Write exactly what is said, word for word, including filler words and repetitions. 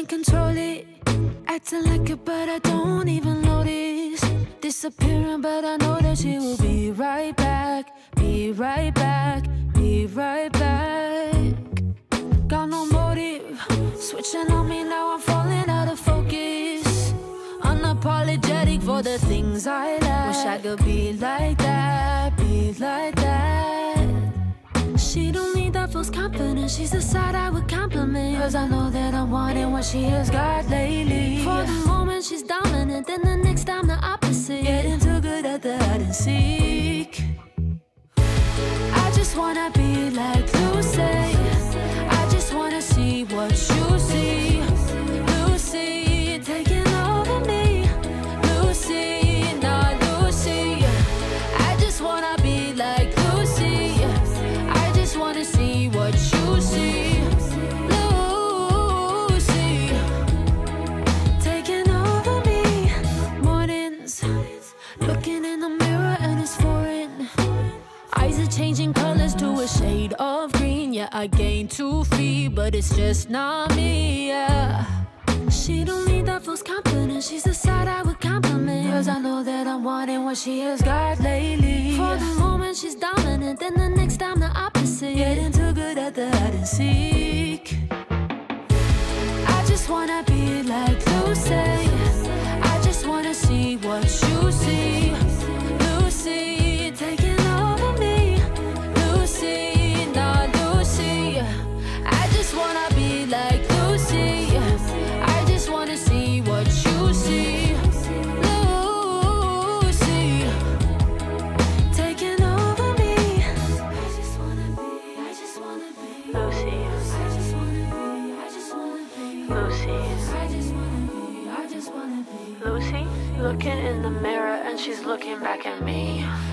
can't control it. Acting like it, but I don't even notice. Disappearing, but I know that she will be right back. Be right back, be right back. Got no motive, switching on me now, I'm falling out of focus. Unapologetic for the things I like. Wish I could be like that, be like that. She don't need that false confidence, she's the side I would compliment. Cause I know that I'm wanting what she has got lately. For the moment she's dominant, then the next time the opposite. Getting too good at the hide and seek. I just wanna be like Lucy. I just wanna see what you see. Lucy, taking over me. Lucy, not Lucy. I just wanna be like Lucy. I just wanna see what you see. Lucy, taking over me. Mornings, looking in the mirror and it's foreign. Eyes are changing colors to a shade of green. Yeah, I gained two feet, but it's just not me, yeah. She don't need that false confidence, she's the side I would compliment. Cause I know that I'm wanting what she has got lately. For the moment she's dominant, then the next time the opposite. Getting too good at the hide and seek. I just wanna be like Lucy. I just wanna see what you see. Lucy, taking over me. Lucy, not Lucy. I just wanna be like Lucy. I just wanna see what you see. Lucy, taking over me. I just wanna be, I just wanna be Lucy. I just wanna be, I just wanna be Lucy. I just wanna be, I just wanna be Lucy. Looking in the mirror and she's looking back at me.